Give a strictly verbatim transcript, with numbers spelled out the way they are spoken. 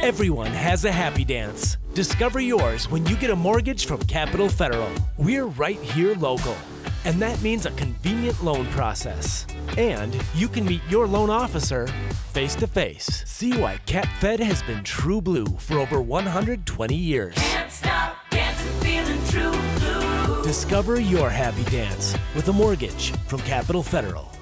Everyone has a happy dance. Discover yours when you get a mortgage from Capital Federal. We're right here local, and that means a convenient loan process. And you can meet your loan officer face to face. See why CapFed has been true blue for over one hundred twenty years. Can't stop dancing, feeling true blue. Discover your happy dance with a mortgage from Capital Federal.